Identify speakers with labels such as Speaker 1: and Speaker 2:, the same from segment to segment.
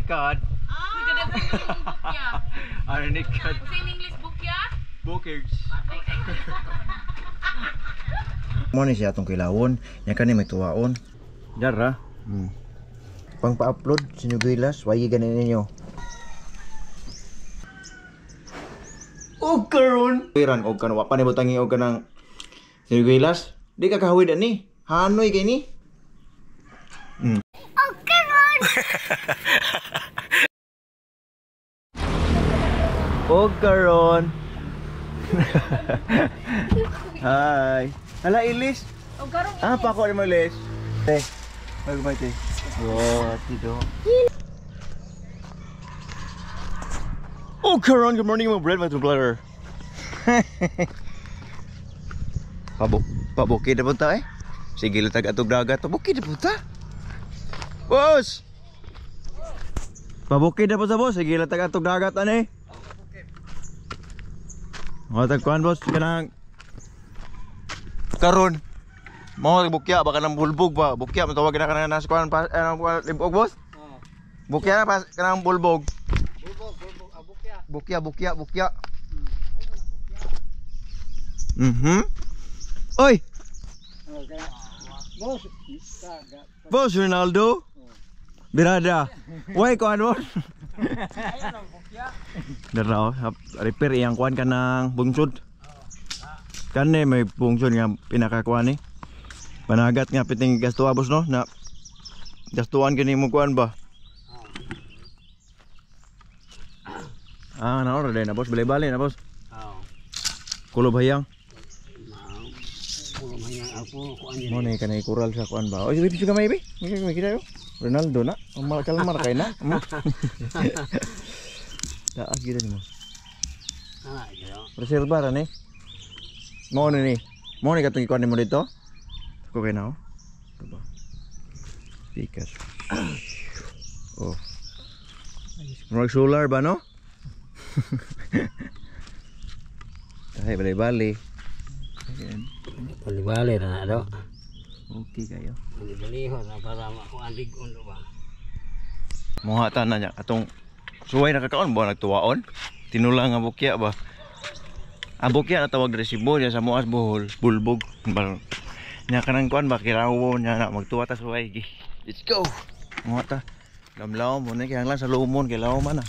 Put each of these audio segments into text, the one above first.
Speaker 1: Anikad.
Speaker 2: Bukya.
Speaker 1: Anikad.
Speaker 2: Kasi in English bukya?
Speaker 1: Bookers.
Speaker 3: Mo ni siya atong kilawon, nya kani may tuwaon.
Speaker 1: Dara.
Speaker 3: Pang pa-upload sinugilas, wagi ganin ninyo.
Speaker 1: Og karon.
Speaker 3: Piran og kanwa pa ni butangi og kanang sinugilas. Di ka kahawid ani. Hanoy kay ni.
Speaker 1: Og karon. Hi. Hala Ilis.
Speaker 2: O garong
Speaker 1: Pa ko ni mo Ilis. Magmay te. Oh, tido. Oh, karon, good morning mga bread, my brother. Pabukid na punta eh. Sige lang atog dagat. Pabukid na punta. Boss! Pabukid na punta boss. Sige lang atog dagat ani. Mga tagkuhan boss. Kanang karon. Mga bukya. Baka nang bulbog ba. Bukya. Matawag na kanang nasa kuhan pa. Libog boss? Bukya na pa. Kanang bulbog. Bukya. Oy! Boss Ronaldo? Birada. Why kuan mo? Dara repair iyang kuan kanang bungsod. Kani may bungsod nga pinakakuan ni. Panagat nga piting gastuwa boss no na gastuan kini mo kuan ba? Na ora na boss, bali-bali na boss. Kulob hayang. Mo ni kanay kural sa kuan ba? Oy, video ka may bi. May kita yo. Ronaldo na. Kalmar kay na. Daag gid ni mo. Reserva ra ni. Mo ni. Mo ni katong kuan mo dito. Ko kay na. Diba? Pikas. Oh. Murag solar ba no? Ay, bali-bali.
Speaker 4: Bali-bali na do.
Speaker 1: Okay kayo.
Speaker 4: Bali-bali ho na para makuan ligon do ba.
Speaker 1: Muha ta na niya atong suway nakakaon ba nagtuwaon? Tinulang nga bukya ba? Ang bukya na tawag resibo niya sa muas buhol, bulbog. Nya kanang kuan ba kirawo niya na magtuwa ta suway. Let's go. Muha ta. Lamlaw mo na kaya lang sa lumon kay law man ah.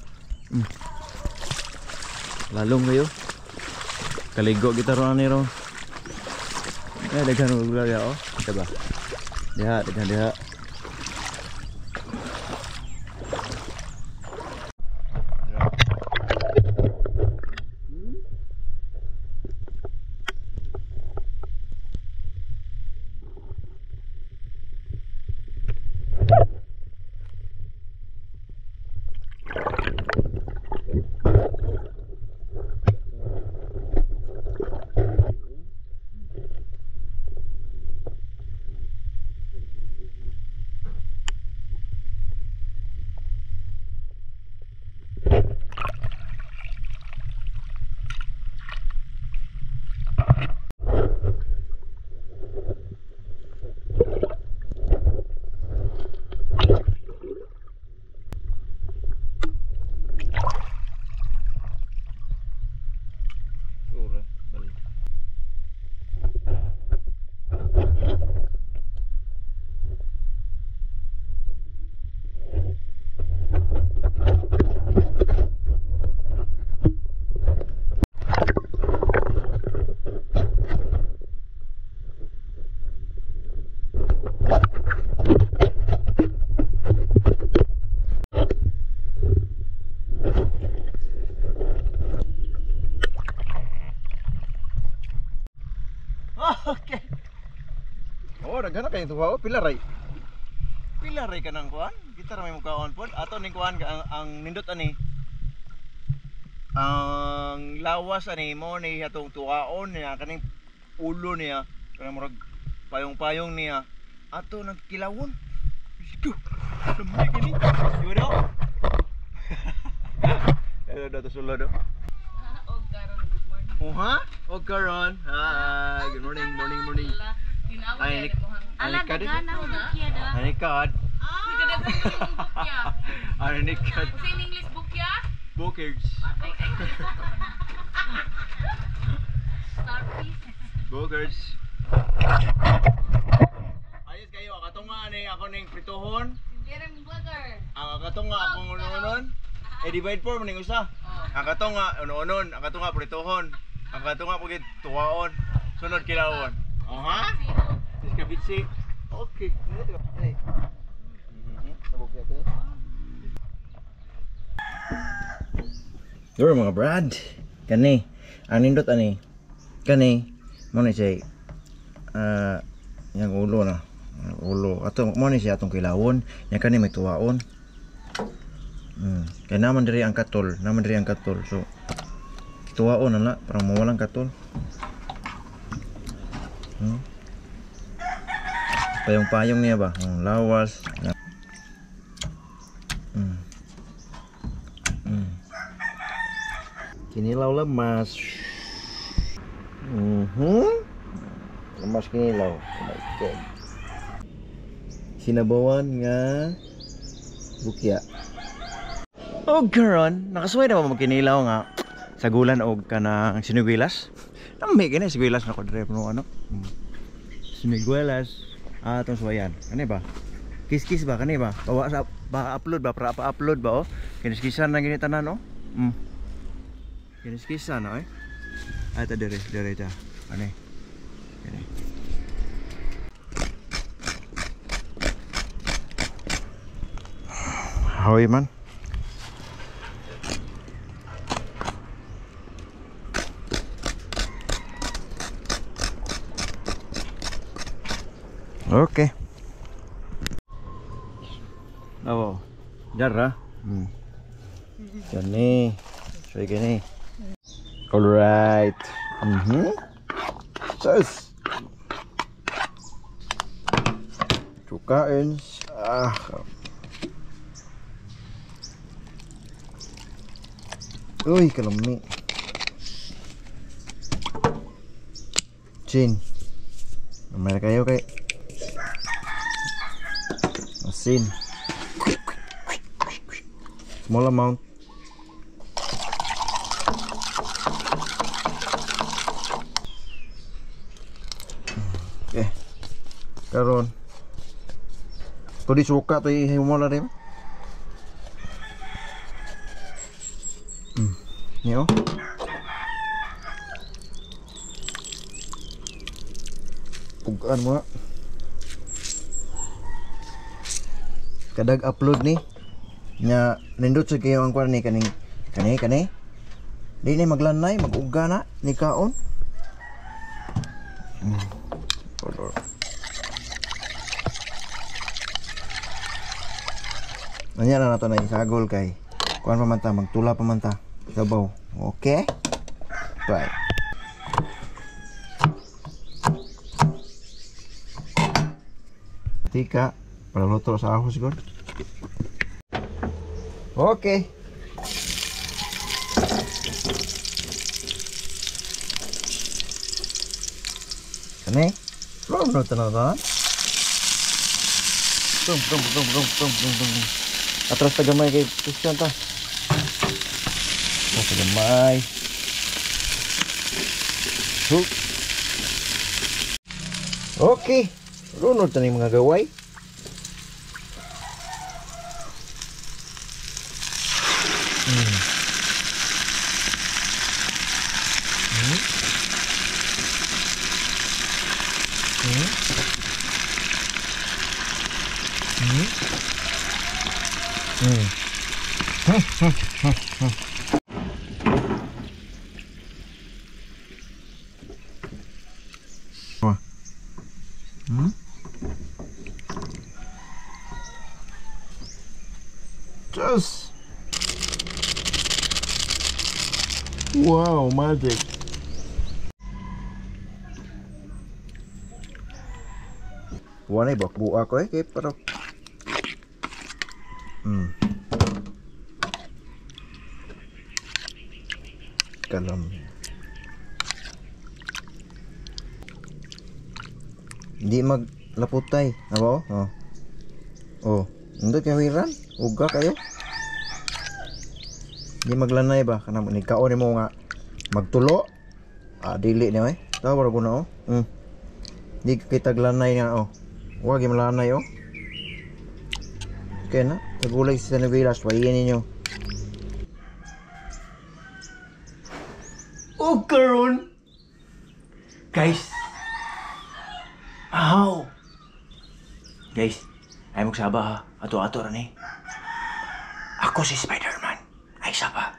Speaker 1: Lalong kayo. Kaligo kita ron ni ron. Daghan mo gula ya oh. Diba? Diha. Okay. Oh, daghan na kay tuwa pilaray. Pilaray ka nang kuan. Kita ra may mukaon pod. Ato ning kuan ang nindot ani. Ang lawas ani mo ni atong tuwaon niya kaning ulo niya. Kanang murag payong-payong niya. Ato nagkilawon. Ito. Lumay kini. Siguro. Hello dato sulod do.
Speaker 2: Og karon good morning.
Speaker 1: Oha? Og karon. Hi, good morning.
Speaker 2: Tinawag
Speaker 1: Ay,
Speaker 2: yan mo hang.
Speaker 1: Anikad.
Speaker 2: Gana bukya da.
Speaker 1: Anikad.
Speaker 2: kadaghan yung bukya.
Speaker 1: Ano ni kat?
Speaker 2: Kasi in English bukya?
Speaker 1: Bookers.
Speaker 2: Starfish.
Speaker 1: Bookers. Ayos kayo, akatunga ni ako ning prituhon.
Speaker 2: Hindi rin burger.
Speaker 1: Ang akatunga akong unon. Divide 4 maning usa. Akatunga unon, akatunga prituhon. Akatunga pugid tuwaon. Sunod kilawon. Aha. Iskabitsi. Okay. Duro mga brad. Kani. Ang nindot ani. Kani. Mo ni say yang ulo na. Ulo. Ato mo ni siya atong kilawon. Yang kani may tuwaon. Kaya naman diri ang katol. Naman diri ang katol. So tuwaon na para mawalang katol. Payong-payong niya ba? Lawas. Kinilaw lemas. Lemas kinilaw. Oh my God. Sinabawan nga bukya. Oh karon, nakasuway na ba mo kinilaw nga sagulan og kanang siniguelas? Nami kini siniguelas na ko dire no ano. Siniguelas atong suwayan. Kani ba? Kiss-kiss ba kani ba? Bawa sa ba-upload ba para pa-upload ba oh. Kinis-kisan na gini tanan oh. Kinis-kisan oh. Ay ta dire ta. Kani. Kani. Hoy man. Okay. Oh, jarra. Gani. So gani. All right. Sus. Cukain. Uy, kalami. Chin. Mamaya kayo kay asin. Small amount. Okay. Karon. To di suka to ihimo na rin. Niyo. Pugaan mo. Kadag upload ni nya nindot sa kayo ang kwan ni kani di ni maglanay mag-uga na ni kaon. Anya na nato na isagol kay kuan pamanta magtula pamanta sabaw. Okay? Bye. Tika para luto sa ahos siguro. Okay. Kani? Belum tenan-tenan. Tum. Atras tagamay kay Christian ta. Atras tagamay. Okay. Runod ta ni mga gaway. Just wow, magic. Wanay buak-buak ko kay pero kalam. Hindi maglaputay, nabo? Oh.
Speaker 3: Nindot kawiran, uga kayo. Di maglanay ba kanang nikaon nimo nga magtulo. Dili ni oy. Tawar ko na oh. Di kita glanay nga oh. Wa gi malanay oh. Okay na, tagulay sa Novelas, pahiyan ninyo. O karon guys. Aw. Guys, ay magsaba ha. Ato-ato ra ni. Ako si Spider-Man. Ay saba.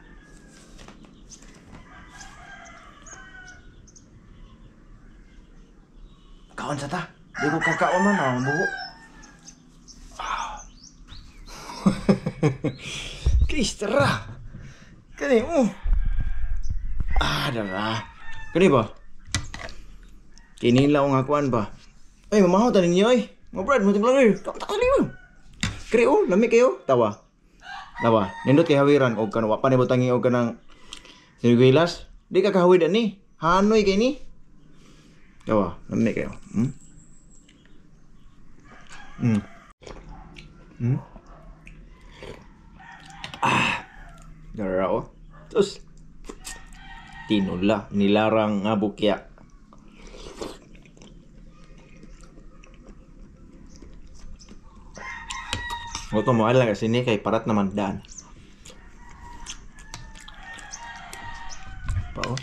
Speaker 3: Kaon sa ta. Di ko kakaon man ang buho. Guys, tara. Kani mo. Dala. Kani ba? Kini lang ang akuan ba? Ay, mamahaw ta ninyo ay. Mga brad, mo tinglanger. Takali mo. Kani oh, lami kayo. Tawa. Tawa. Nindot kay hawiran og kanwa pa ni butangi og kanang siniguilas. Di ka kahawid ani. Hanoy kay ni. Tawa, lami kayo. Dara oh. Terus tinula nilarang nga bukya. Goto mo ala kasi ni kay parat naman daan. Pao.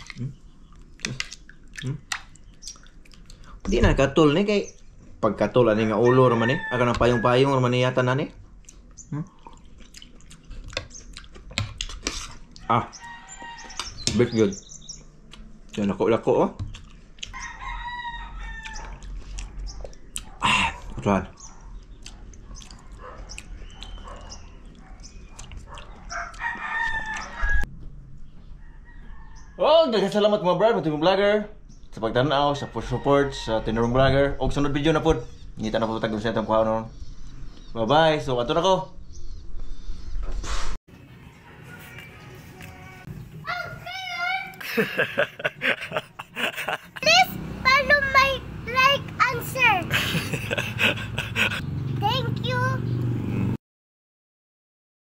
Speaker 3: Di na katul ni kay pagkatul ani nga ulo ra man ni. Aga nang payong-payong ra man ni yata na ni. Big good. Yan lako-lako oh. Kutuan. Oh, daghang salamat mga brad, mga vlogger sa pagtanaw, sa support sa tinurong vlogger. Og sunod video na pod. Ngita na po tag sa atong kuhaon. Bye-bye. So ato na ko.
Speaker 5: Please follow my like answer.